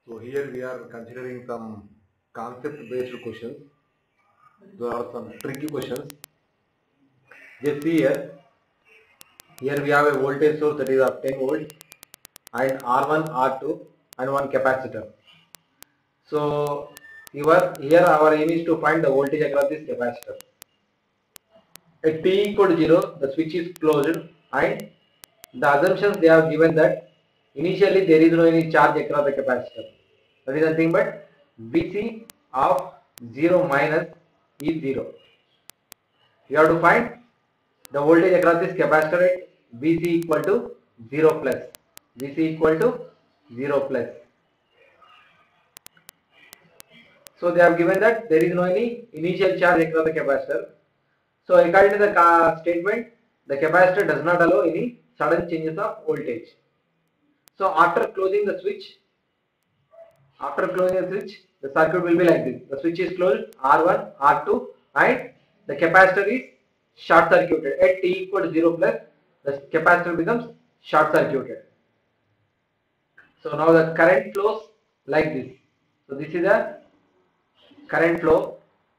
So here we are considering some concept-based questions. There are some tricky questions. Just see here. Here we have a voltage source that is of 10 volts and R1, R2 and one capacitor. So here our aim is to find the voltage across this capacitor. At t equal to 0, the switch is closed and the assumptions they have given that initially there is no any charge across the capacitor. That is nothing but Vc of 0 minus is 0. You have to find the voltage across this capacitor at Vc equal to 0 plus. Vc equal to 0 plus. So they have given that there is no any initial charge across the capacitor. So according to the statement, the capacitor does not allow any sudden changes of voltage. So after closing the switch, the circuit will be like this. The switch is closed, R1, R2 and the capacitor is short circuited. At t equal to 0 plus, the capacitor becomes short circuited. So now the current flows like this. So this is the current flow.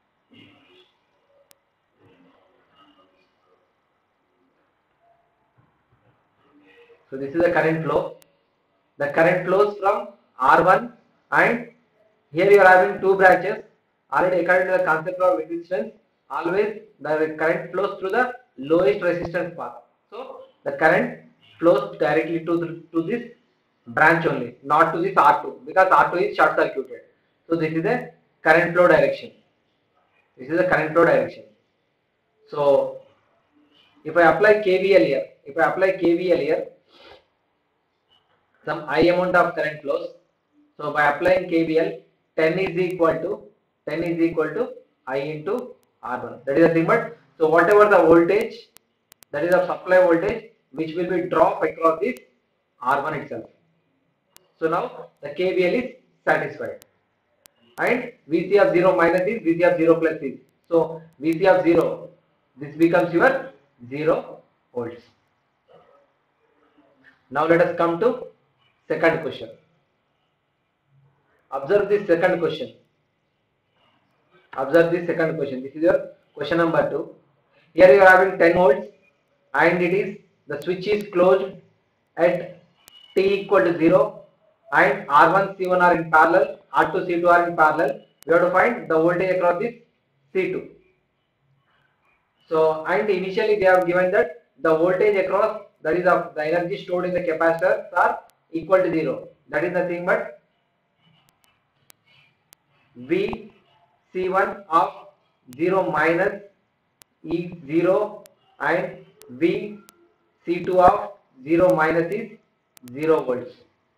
So this is the current flow. The current flows from R1 and here you are having two branches. Already according to the concept of resistance, always the current flows through the lowest resistance path. So the current flows directly to this branch only, not to this R2 because R2 is short circuited. So this is the current flow direction. This is the current flow direction. So if I apply KVL here, some I amount of current flows. So by applying KVL, 10 is equal to I into R1. That is the thing. But so whatever the voltage, that is the supply voltage, which will be drop across this R1 itself. So now the KVL is satisfied. And Vc of 0 minus is Vc of 0 plus is. So Vc of 0, this becomes your 0 volts. Now let us come to second question. Observe this second question. This is your question number 2. Here you are having 10 volts and the switch is closed at t equal to 0 and R1, C1 are in parallel, R2, C2 are in parallel. We have to find the voltage across this C2. So and initially they have given that the voltage across, that is of the energy stored in the capacitors are equal to 0. That is nothing but Vc1 of 0 minus is 0 and Vc2 of 0 minus is 0 volts.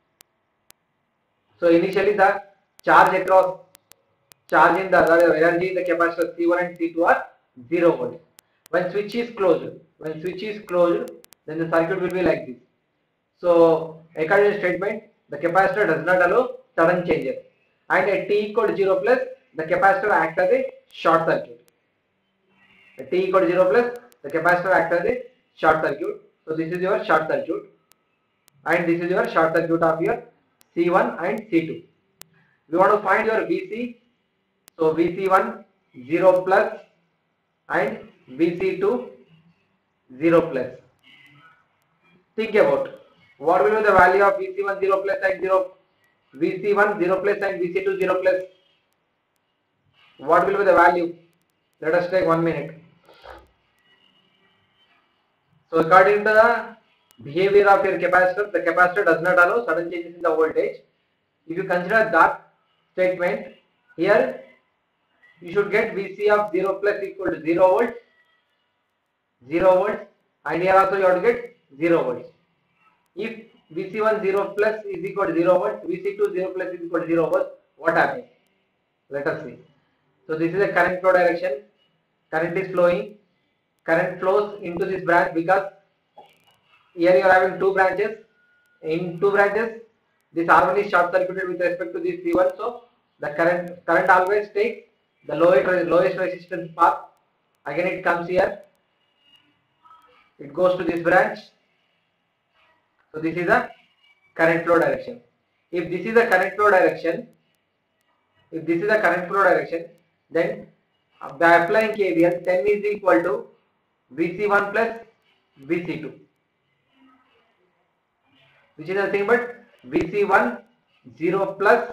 So initially the charge in the energy in the capacitor C1 and C2 are 0 volts. When switch is closed, then the circuit will be like this. So according to the statement, the capacitor does not allow sudden changes. And at t equal to 0 plus, the capacitor acts as a short circuit. At t equal to 0 plus, the capacitor acts as a short circuit. So this is your short circuit. And this is your short circuit of your C1 and C2. We want to find your Vc. So Vc1 0 plus and Vc2 0 plus. Think about what will be the value of Vc1 0 plus and Vc1 0 plus and Vc2 0 plus. What will be the value? Let us take 1 minute. So according to the behavior of your capacitor, the capacitor does not allow sudden changes in the voltage. If you consider that statement, here you should get Vc of 0 plus equal to 0 volts, and here also you have to get 0 volts. If Vc1 0 plus is equal to 0 volts, Vc2 0 plus is equal to 0 volts, what happens? Let us see. So this is a current flow direction. Current is flowing. Current flows into this branch because here you are having two branches. In two branches, this R1 is short circuited with respect to this C1. So the current always takes the lowest resistance path. Again it comes here. It goes to this branch. So this is the current flow direction. if this is the current flow direction, then by applying KVL, 10 is equal to VC1 plus VC2, which is nothing but VC1 0 plus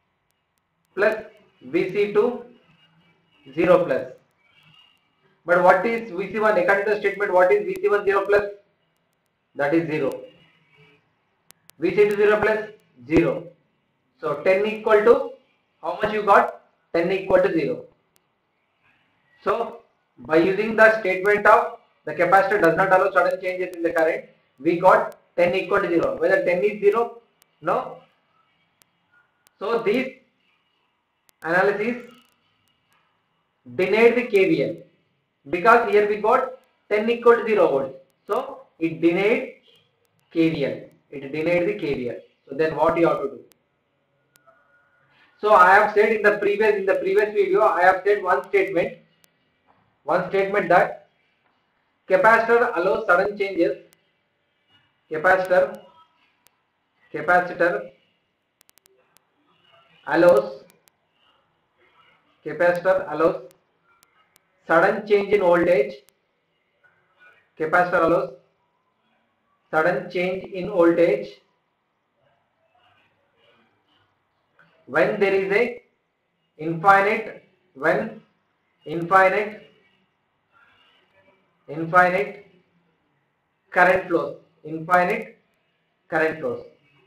VC2 0 plus. But what is VC1? According to the statement, what is VC1 0 plus? That is 0. VC2 0 plus 0. So 10 equal to, how much you got? 10 equal to 0. So by using the statement of the capacitor does not allow sudden changes in the current, we got 10 equal to 0. Whether 10 is 0? No. So this analysis denied the KVL, because here we got 10 equal to 0 volts. So it denied KVL. It denied the KVL. So then what you have to do? So I have said in the previous video, I have said one statement that capacitor allows sudden changes. Capacitor allows sudden change in voltage. Capacitor allows sudden change in voltage when there is a infinite current flows. Infinite current.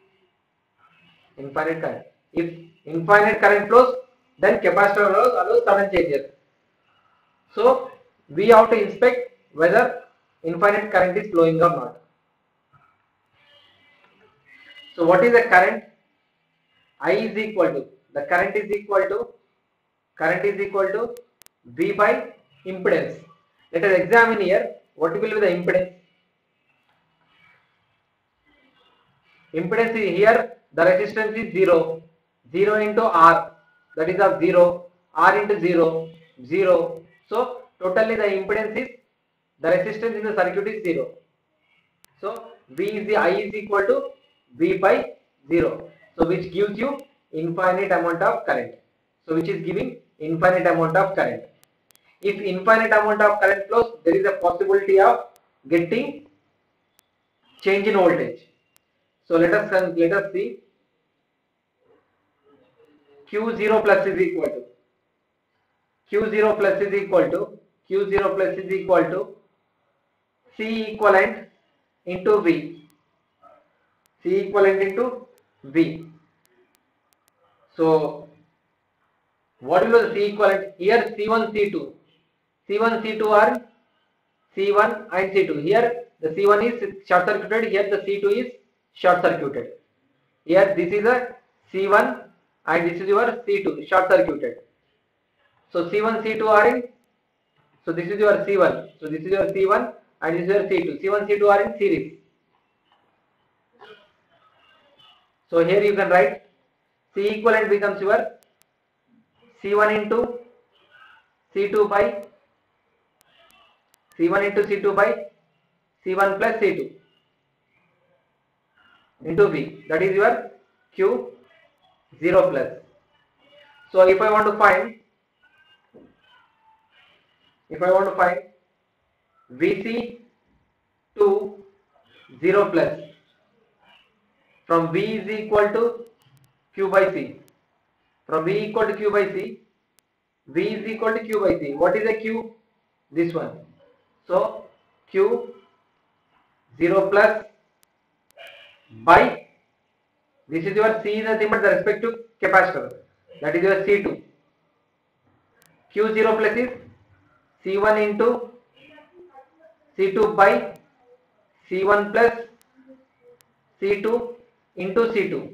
If infinite current flows, then capacitor allows sudden changes. So we have to inspect whether infinite current is flowing or not. So what is the current? I is equal to, the current is equal to V by impedance. Let us examine here what will be the impedance. Impedance is here, the resistance is 0 into R, that is of 0, R into 0. So totally the impedance is, the resistance in the circuit is 0. So I is equal to V by 0. So which gives you infinite amount of current. So which is giving infinite amount of current. If infinite amount of current flows, there is a possibility of getting change in voltage. So let us see. Q0 plus is equal to C equivalent into V. So what will be the C equivalent? Here C1, C2 are C1 and C2. Here the C1 is short circuited, here the C2 is short circuited. Here this is a C1 and this is your C2 short circuited. So C1, C2 are in, so this is your C1. So this is your C1 and this is your C2. C1, C2 are in series. So here you can write C equivalent becomes your C1 into C2 by C1 plus C2 into V. That is your Q0 plus. So if I want to find VC2 0 plus, from V is equal to Q by C. From V equal to Q by C, V is equal to Q by C. What is the Q? This one. So Q 0 plus by, this is your C is nothing but the respective capacitor, that is your C2. Q0 plus is C1 into C2 by C1 plus C2 into C2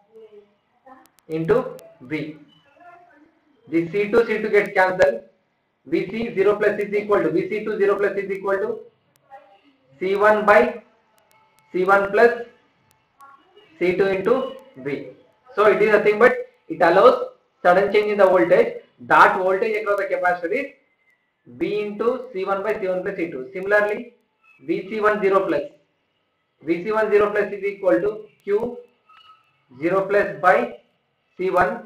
into V. This C2 gets cancelled. VC 0 plus is equal to, VC2 0 plus is equal to C1 by C1 plus C2 into V. So it is nothing but it allows sudden change in the voltage. That voltage across the capacitor is V into C1 by C1 plus C2. Similarly, VC1 0 plus is equal to Q 0 plus by C1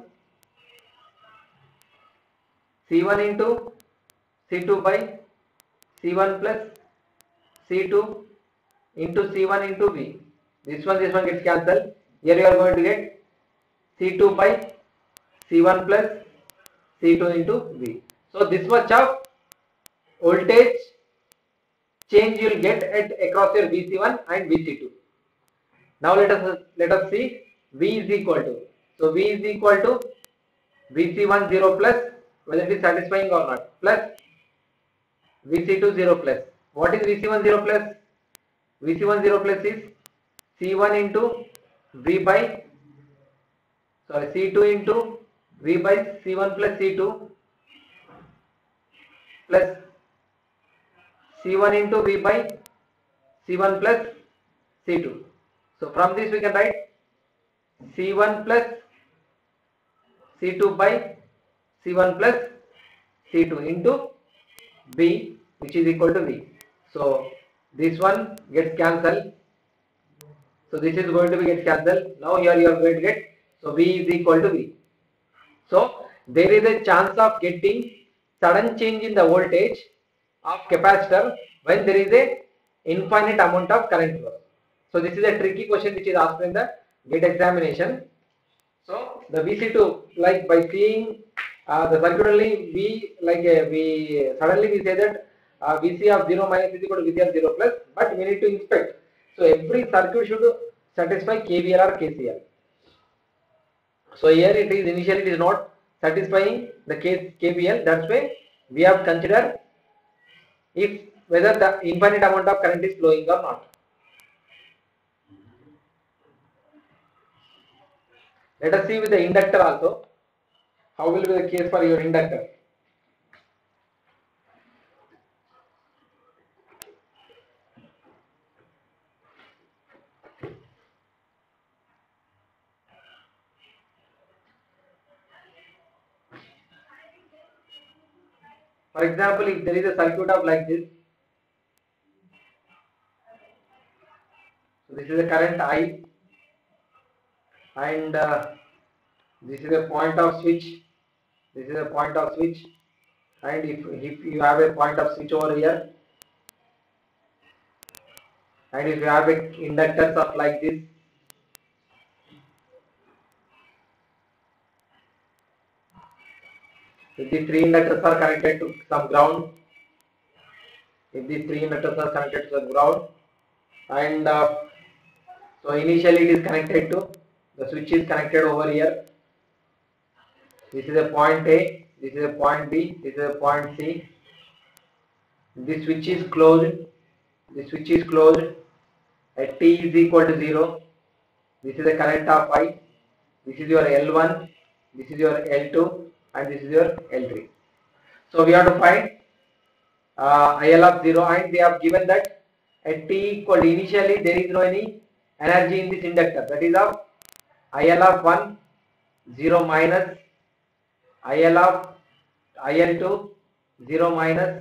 into C2 by C1 plus C2 into C1 into V. This one gets cancelled. Here you are going to get C2 by C1 plus C2 into V. So this much of voltage change you will get at across your VC1 and VC2. Now let us see V is equal to. So V is equal to VC1 0 plus, whether it is satisfying or not, plus VC2 0 plus. What is VC1 0 plus? VC1 0 plus is C1 into V by, sorry, C2 into V by C1 plus C2 plus C1 into V by C1 plus C2. So from this we can write C1 plus C2 by C1 plus C2 into V, which is equal to V. So this one gets cancelled. So this is going to be get cancelled. Now here you are going to get, so V is equal to V. So there is a chance of getting sudden change in the voltage of capacitor when there is a infinite amount of current flow. So this is a tricky question which is asked in the GATE examination. So the VC2, like by seeing the circuit only, we suddenly say that VC of 0 minus is equal to VC of 0 plus, but we need to inspect. So every circuit should satisfy KVL or KCL. So here it is initially it is not satisfying the KVL. That's why we have considered if whether the infinite amount of current is flowing or not. Let us see with the inductor also. How will be the case for your inductor? For example, if there is a circuit of like this, so this is a current I, and this is a point of switch. This is a point of switch, and if you have a point of switch over here, and if you have a inductors of like this, if these three inductors are connected to some ground, if these three inductors are connected to the ground, and so initially it is connected to, the switch is connected over here. This is a point A, this is a point B, this is a point C. This switch is closed. This switch is closed at T is equal to 0. This is the current of I. This is your L1, this is your L2, and this is your L3. So we have to find IL of 0, and they have given that at T equal to, initially there is no any energy in this inductor, that is of IL of 1 0 minus IL of IL2 0 minus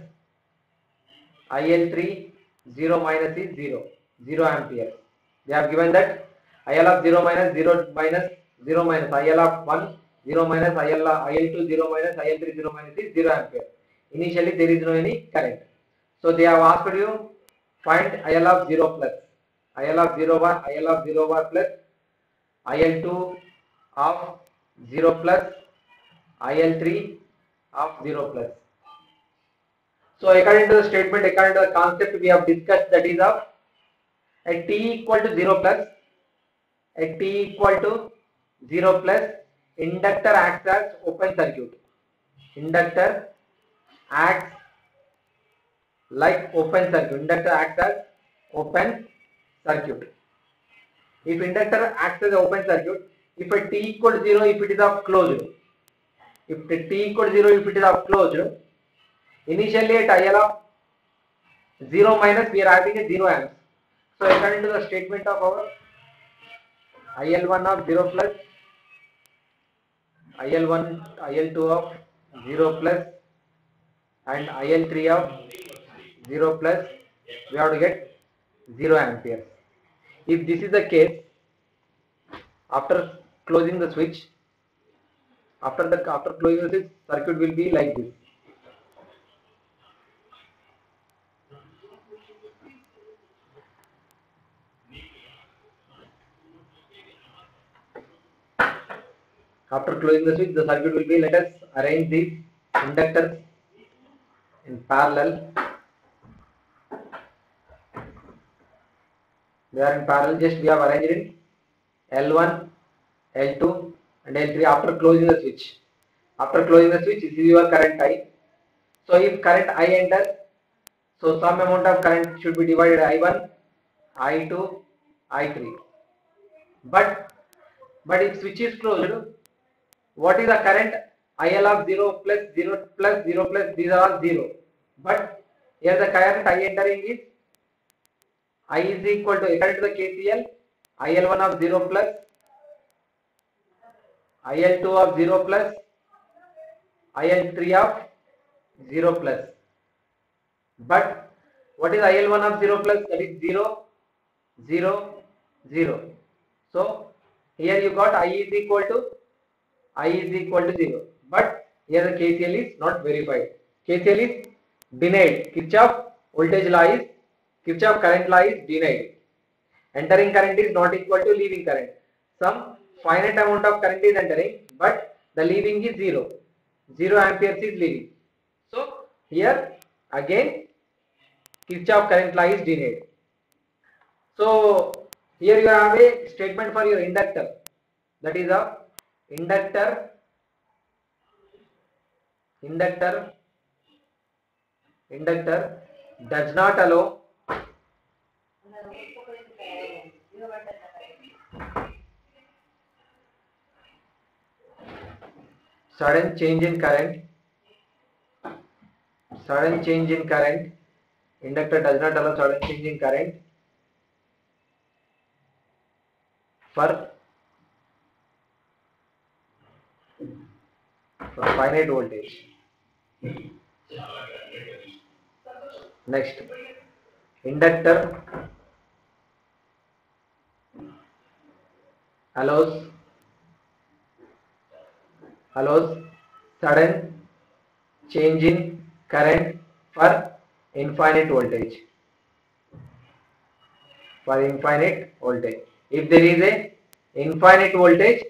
IL3 0 minus is 0 ampere. They have given that IL of 0 minus IL of 1 0 minus IL2 0 minus IL3 0 minus is 0 ampere. Initially there is no any current. So they have asked you find IL of 0 plus, IL of 0 1, IL of 0 1 plus, IL2 of 0 plus, IL3 of 0 plus. So according to the statement, according to the concept we have discussed, that is of at T equal to 0 plus, at T equal to 0 plus, inductor acts as open circuit. Inductor acts like open circuit. Inductor acts as open circuit. If inductor acts as open circuit, if at T equal to 0, if it is of closed, if at T equal to 0, if it is of closed, initially at IL of 0 minus we are having a 0 amps. So according to the statement of our IL1 of 0 plus, IL1, IL2 of 0 plus, and IL3 of 0 plus, we have to get 0 amperes. If this is the case, After closing the switch, after closing the switch, circuit will be like this. After closing the switch, the circuit will be. Let us arrange these inductors in parallel. They are in parallel. Just we have arranged in L1, L2, and L3 after closing the switch. After closing the switch, this is your current I. So if current I enters, so some amount of current should be divided I1, I2, I3. But if switch is closed, what is the current? IL of 0 plus 0 plus 0 plus, these are all 0. But here the current I entering is I is equal to, according to the KCL, IL1 of 0 plus, IL2 of 0 plus, IL3 of 0 plus. But what is IL1 of 0 plus? That is 0, 0, 0. So here you got I is equal to 0. But here the KCL is not verified. KCL is denied. Kirchhoff voltage law is, Kirchhoff current law is denied. Entering current is not equal to leaving current. Some finite amount of current is entering, but the leaving is 0. 0 amperes is leaving. So here again Kirchhoff current law is denied. So here you have a statement for your inductor. That is a inductor does not allow sudden change in current. Inductor does not allow sudden change in current for finite voltage. Next, inductor allows sudden change in current for infinite voltage. If there is a infinite voltage,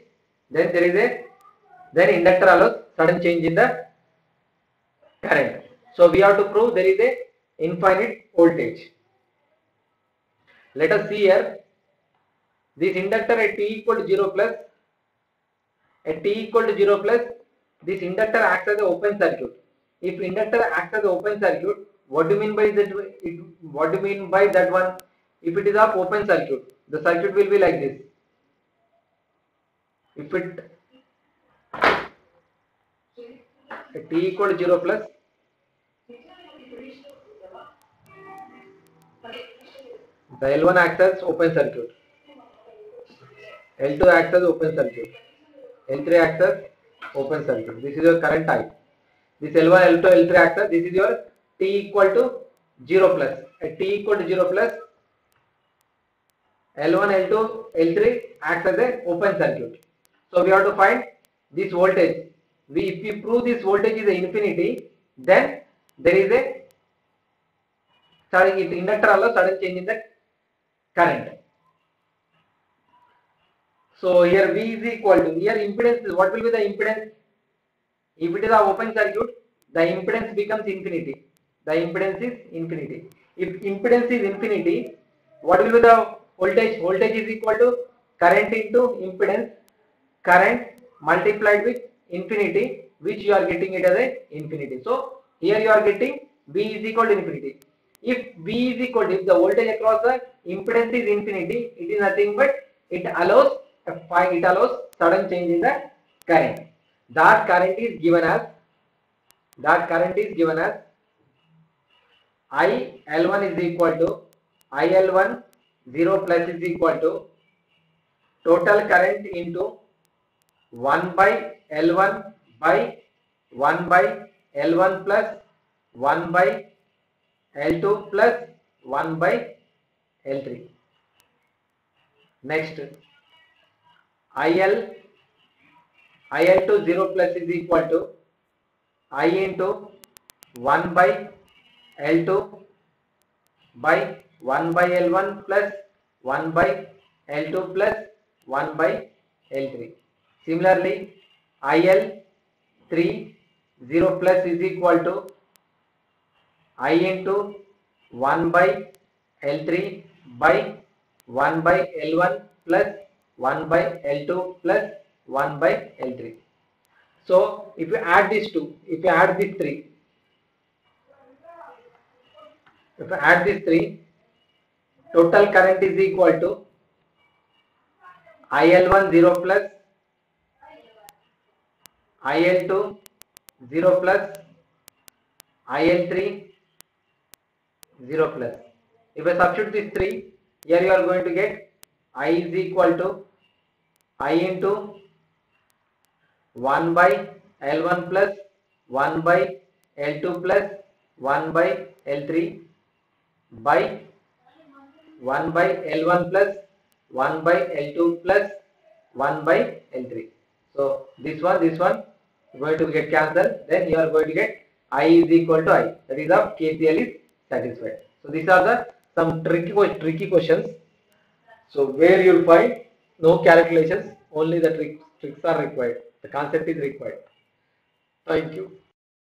then inductor allows sudden change in the current. So we have to prove there is a infinite voltage. Let us see here. This inductor at t equal to 0 plus, this inductor acts as an open circuit. If inductor acts as an open circuit, what do you mean by that? What do you mean by that one? If it is of open circuit, the circuit will be like this. If it at t equal to 0 plus, the L1 acts as open circuit, L2 acts as open circuit, L3 acts as open circuit. This is your current I. This L1, L2, L3 acts as, this is your t equal to 0 plus. At t equal to 0 plus, L1, L2, L3 acts as an open circuit. So we have to find this voltage. If we prove this voltage is infinity, then there is a inductor allows sudden change in the current. So here V is equal to, here impedance is, what will be the impedance? If it is an open circuit, the impedance becomes infinity. If impedance is infinity, what will be the voltage? Voltage is equal to current into impedance, current multiplied with infinity, which you are getting it as a infinity. So here you are getting V is equal to infinity. If V is equal to, if the voltage across the impedance is infinity, it is nothing but it allows sudden change in the current. That current is given as IL1 is equal to IL1 0 plus is equal to total current into 1 by L1 by 1 by L1 plus 1 by L2 plus 1 by L3. Next, IL2 0 plus is equal to I into 1 by L2 by 1 by L1 plus 1 by L2 plus 1 by L3. Similarly, IL3 0 plus is equal to I into 1 by L3 by 1 by L1 plus 1 by L2 plus 1 by L3. So if you add these two, if you add these three, total current is equal to IL1 0 plus IL2 0 plus IL3 0 plus. If I substitute these three, here you are going to get I is equal to I into 1 by L1 plus 1 by L2 plus 1 by L3 by 1 by L1 plus 1 by L2 plus 1 by L3. So this one going to get cancelled. Then you are going to get I is equal to I. That is how KCL is satisfied. So these are the some tricky questions. So where you will find no calculations, only the tricks are required. The concept is required. Thank you.